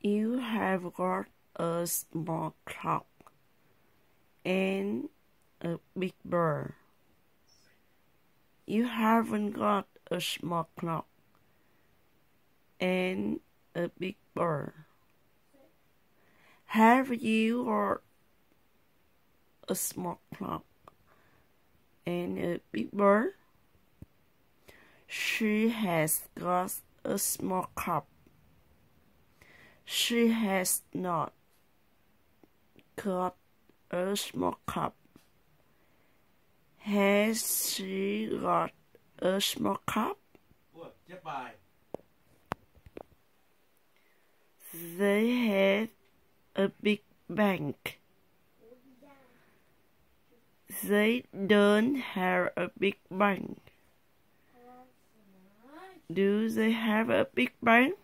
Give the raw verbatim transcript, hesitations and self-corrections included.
You have got a small clock and a big bird. You haven't got a small clock and a big bird. Have you got a small clock and a big bird? She has got a small cup. She has not got a small cup. Has she got a small cup? They had a big bank. They don't have a big bank. Do they have a big bank?